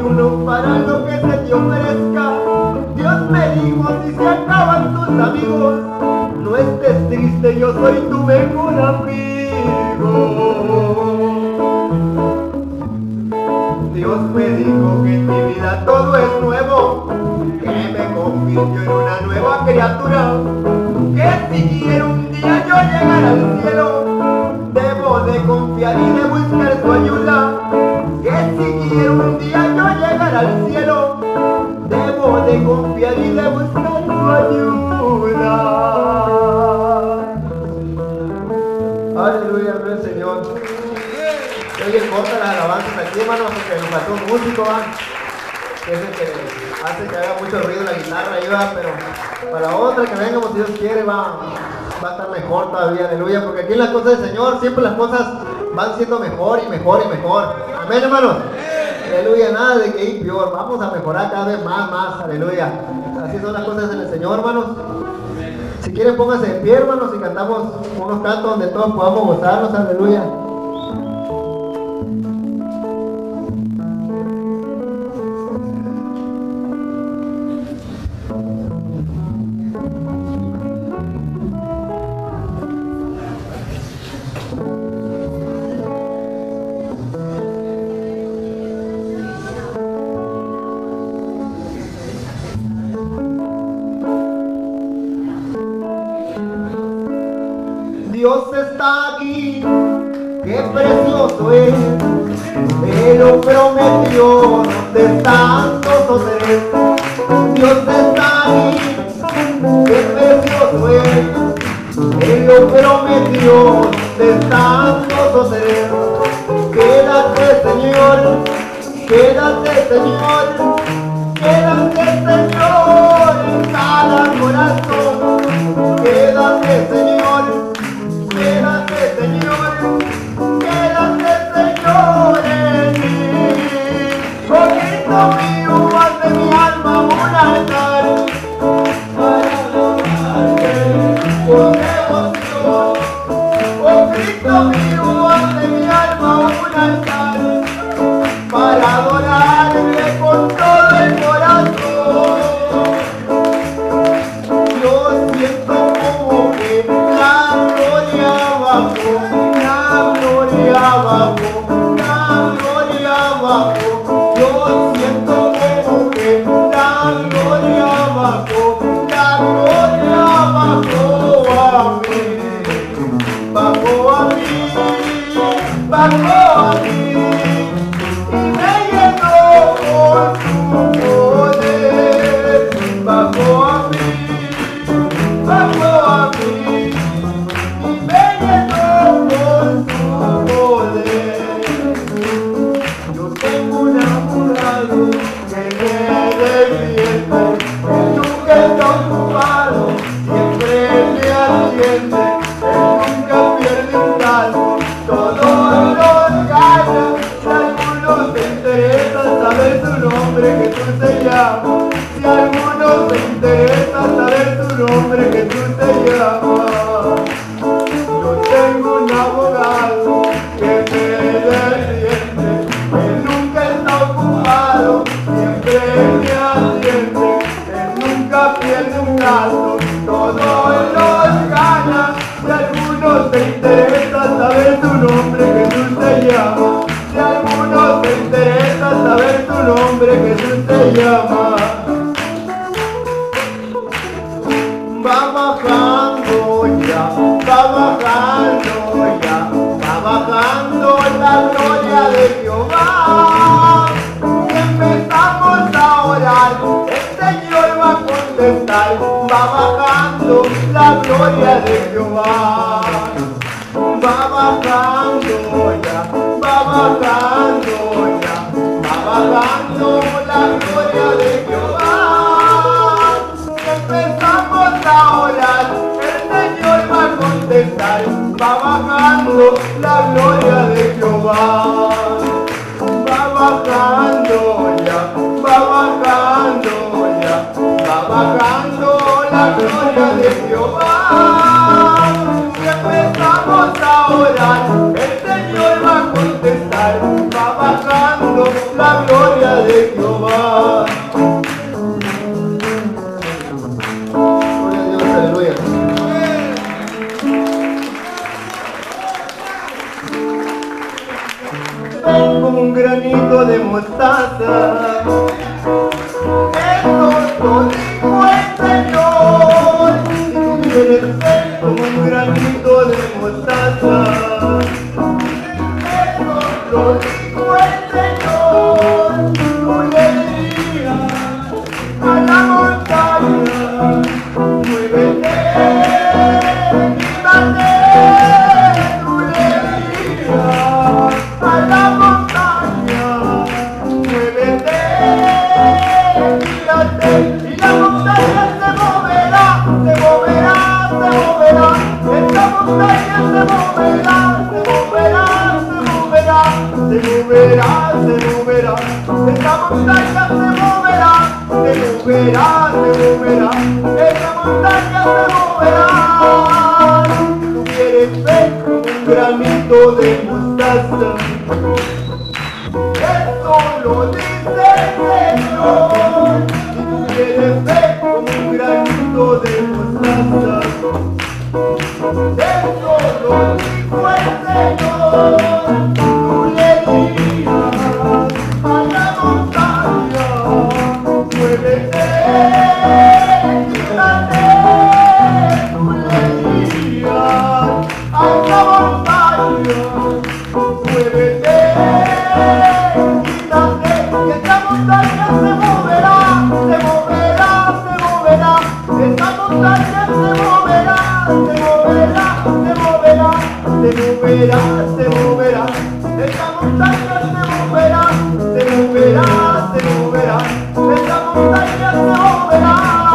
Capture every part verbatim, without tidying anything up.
ayuno para lo que se te ofrezca. Dios me dijo, si se acaban tus amigos, no estés triste, yo soy tu mejor amigo. Dios me dijo que en mi vida todo es nuevo, que me convirtió en una nueva criatura, que si quiero un día yo llegar al cielo, debo de confiar y de buscar su ayuda. Que si quiero un día yo llegar al cielo, debo de confiar y de buscar su ayuda. Aleluya, gloria al Señor. Oye, corta las alabanzas aquí, hermano, porque nos faltó un músico, ¿va? Que es el que hace que haga mucho ruido la guitarra ahí, va, pero para la otra que vengamos, si Dios quiere, va, va a estar mejor todavía, aleluya, porque aquí en las cosas del Señor siempre las cosas van siendo mejor y mejor y mejor. Amén, hermanos. Aleluya, nada de que ir peor, vamos a mejorar cada vez más, más, aleluya. Así son las cosas en el Señor, hermanos. Si quieren, pónganse de pie, hermanos, y cantamos unos cantos donde todos podamos gozarnos, aleluya. Dios está aquí, qué precioso es, Él lo prometió, ¿dónde están nosotros? Dios está aquí, qué precioso es, Él lo prometió, ¿dónde están nosotros? Quédate, Señor, quédate, Señor, quédate, Señor, en cada corazón, quédate, Señor. Quédate, Señor, quédate, Señor, en mí. Oh Cristo mío, haz de mi alma un altar para adorarte con devoción. Oh Cristo mío, haz de mi alma un altar para adorarle con todo el corazón. Yo siento como que la gloria bajó, la gloria bajó, la gloria bajó. Yo siento como que la gloria bajó, la gloria bajó a mí, bajó a mí, bajó a mí y me llenó con su poder, bajó a mí. Bajó a mí y me llenó con su poder. Yo tengo un enamorado que me defiende, que nunca está ocupado, siempre me atiende, que nunca pierde un caso, todos los gana. Si a algunos te interesa saber su nombre, Jesús se llama. Si a algunos te interesa saber su nombre, Jesús se llama. Yo tengo un abogado que me defiende, que nunca está ocupado, siempre me atiende, que nunca pierde un caso, todos los gana. Si a algunos te interesa saber su nombre, Jesús se llama. Si a algunos te interesa saber su nombre, Jesús se llama. Va bajando ya, va bajando ya, va bajando la gloria de Jehová. Si empezamos a orar, el Señor va a contestar. Va bajando la gloria de Jehová. Va bajando ya, va bajando ya, va bajando la gloria de Jehová. Empezamos a orar, el Señor va a contestar. Va bajando la gloria de Jehová. Va bajando ya, va bajando ya, va bajando la gloria de Jehová. Si empezamos a orar, el Señor va a contestar. Va bajando la gloria de Jehová. montaña se moverá, se moverá, se moverá, esta montaña se moverá. Si tuvieres fe como un granito de mostaza, eso lo dice el Señor. Si tuvieres fe como un granito de mostaza, eso lo dijo el Señor. Tú le dirías a la montaña, muévete, quítate. Tú le dirías a la montaña, muévete, quítate. Y esta montaña se moverá, se moverá, se moverá. Esta montaña se moverá, se moverá, se moverá, se moverá, se moverá. Esta montaña se moverá, se moverá, se moverá. Esta montaña se moverá.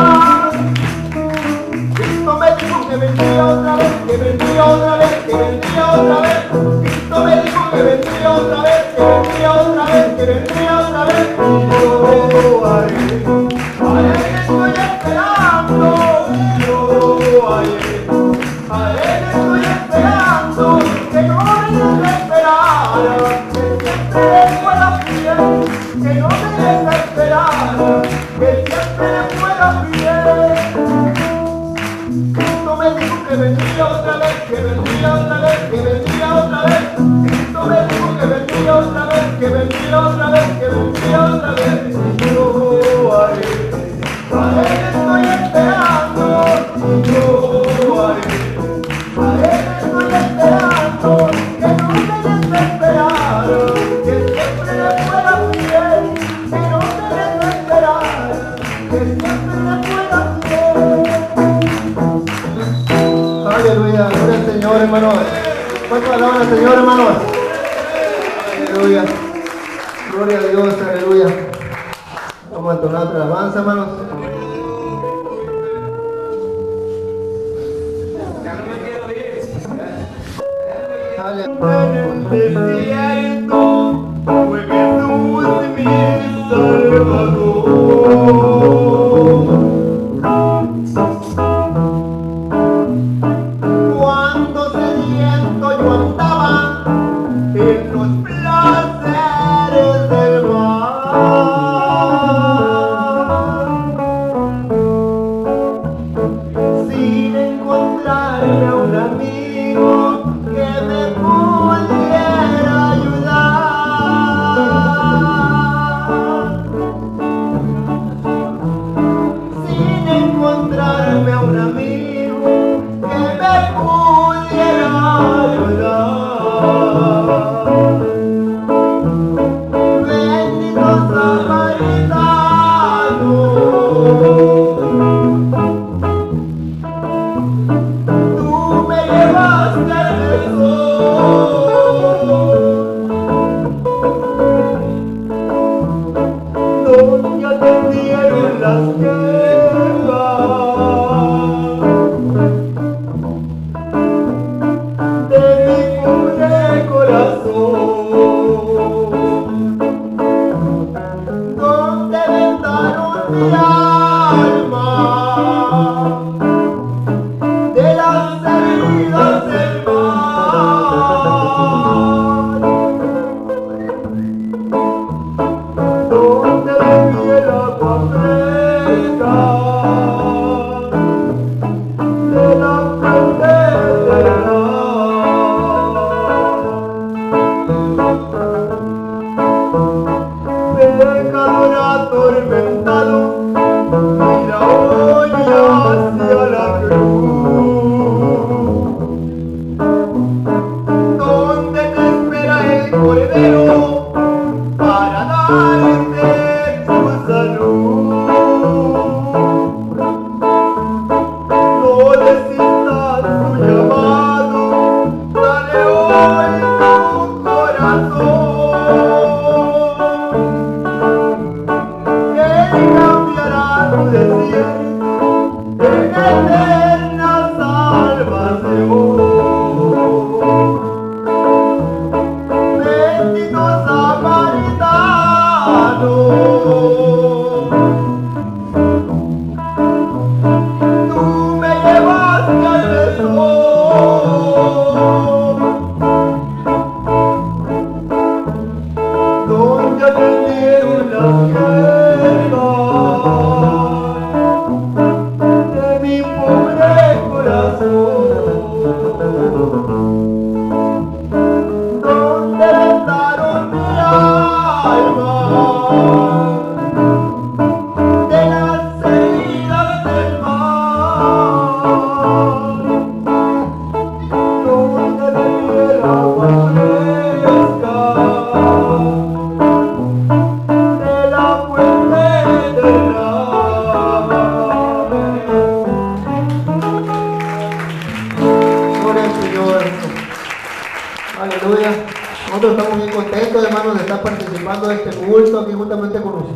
Cristo me dijo que vendría otra vez, que vendría otra vez, que vendría otra vez. Cristo me dijo que vendría otra vez, que vendría otra vez, que vendría otra vez. Y yo haré, a él estoy esperando. Y yo haré, a él estoy esperando. Que no me desesperara, que siempre le fuera fiel. Que no me desesperara, que siempre le fuera fiel. Cristo me dijo que vendría otra vez, que vendría otra vez, que vendría otra vez. Cristo me dijo que vendría otra vez, que vendría otra vez, que vendría otra vez. Y yo haré, a él estoy esperando. Y yo haré, a él estoy esperando. Que no me desesperara, que siempre le fuera fiel. Que no me desesperara, que siempre le fuera fiel. Aleluya, gloria al Señor, hermanos. ¿Cuánto alaban al Señor, hermanos? Aleluya, gloria a Dios, aleluya. Vamos a entonar otra alabanza, hermanos. Aleluya. En el desierto fue Jesús mi Salvador. Cuando sediento yo andaba en los placeres del mar, sin encontrarme a un amigo que me pudiera ayudar, sin encontrarme a un amigo que me pudiera ayudar. Bendito samaritano, tú me llevaste al Jesús, donde atendieron las quejas de mi pobre corazón, donde vendaron mi alma de las heridas del mar, donde bebí el agua fresca de la fuente eterna. Pecador atormentado, mira hoy hacia la cruz, donde te espera el Cordero para darte tu salud. No desistas tu llamado, dale hoy tu corazón, que Él cambiará tu desierto en eterna salvación. Bendito samaritano,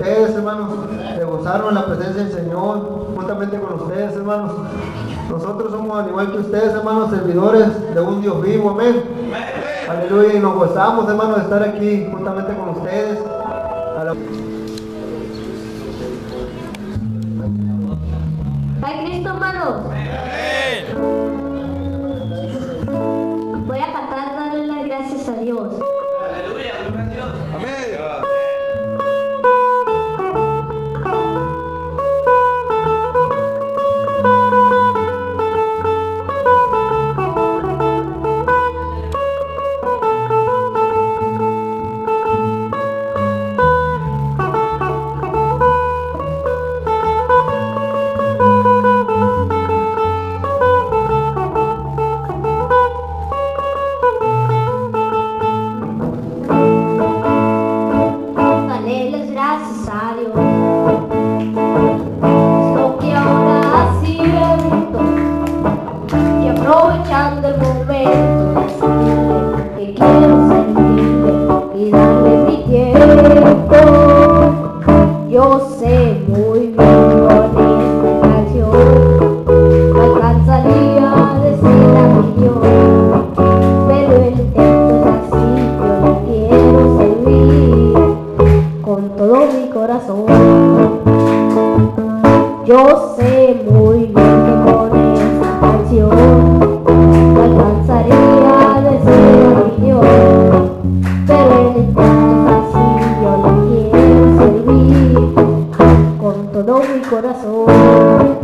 ustedes, hermanos, se gozaron en la presencia del Señor, juntamente con ustedes, hermanos. Nosotros somos, al igual que ustedes, hermanos, servidores de un Dios vivo, amén. Aleluya, y nos gozamos, hermanos, de estar aquí juntamente con ustedes. A la... ¿Hay Cristo, hermanos? Voy a cantar, darle las gracias a Dios. Aleluya, gloria a Dios. Amén. Dale las gracias a Dios. Lo que ahora siento, y aprovechando el momento, decirle que quiero servirle y darle mi tiempo. Yo sé muy bien con esta canción no alcanzaría a decir a mi Dios, pero el intento es así, yo le quiero servir con todo mi corazón. Yo sé muy bien que con esta canción no alcanzaría a decir a mi Dios, pero el intento es así, yo le quiero servir con todo mi corazón.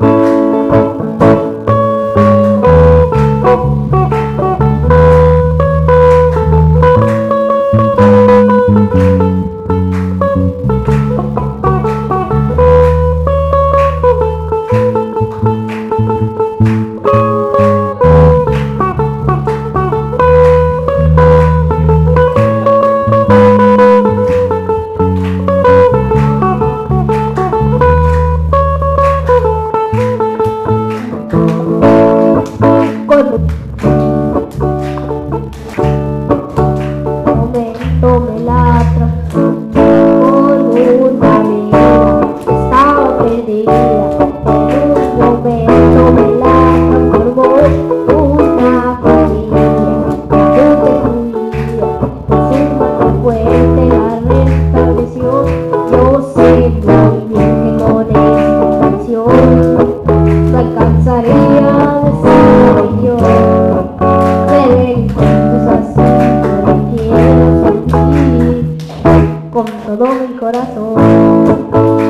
Momento me ladra con una amiga que estaba perdida. En un momento me ladra por voz una familia que destruía. Su mano fuerte la restableció. Yo sé muy bien que con esta canción no alcanzaría a decir a mi Dios, pero el intento es así, yo le quiero sentir con todo mi corazón.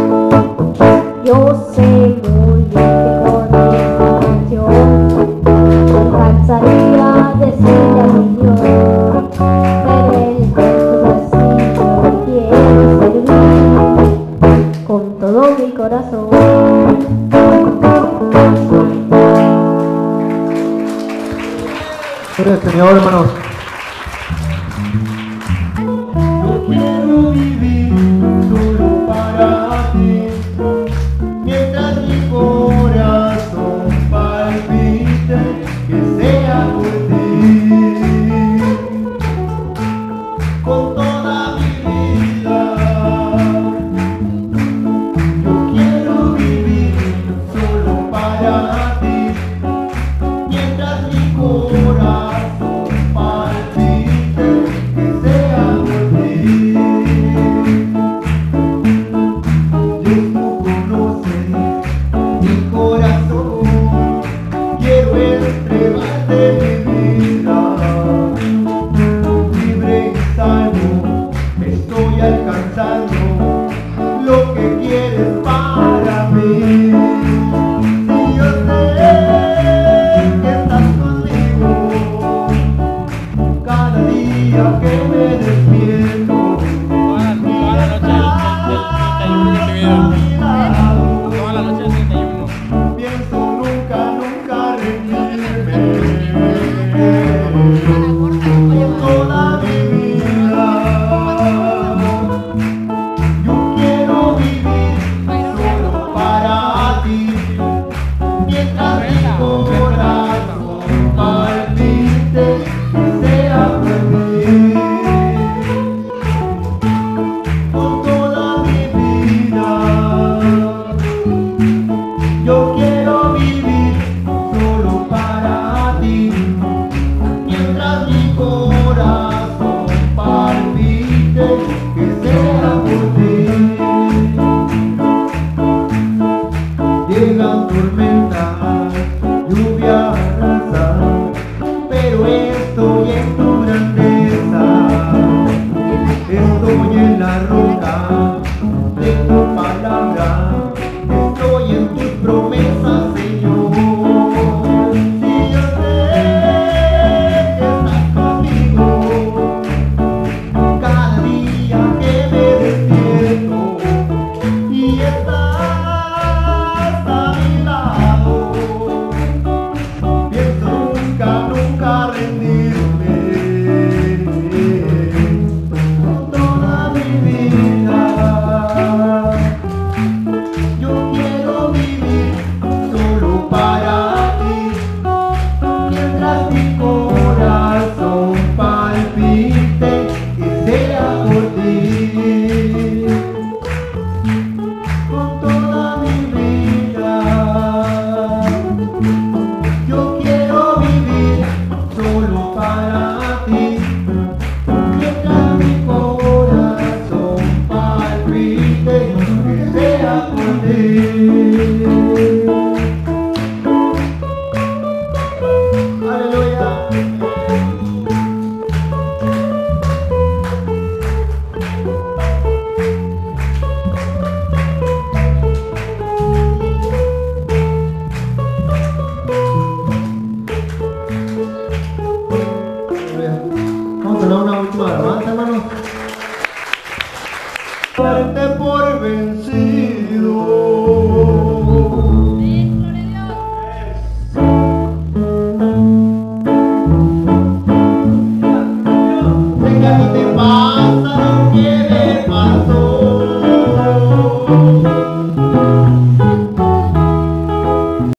Yo sé muy bien que con esta canción no alcanzaría a decirle a mi Dios, pero el intento es así, yo le quiero servir con todo mi corazón. Gloria al Señor, hermanos. Yo quiero vivir solo para ti, mientras mi corazón palpite, que sea por ti. Con toda mi vida, yo quiero vivir solo para ti, mientras mi corazón palpite. Vamos a dar una última alabanza, hermano. Darte por vencido. Venga, no te pasa lo que me pasó.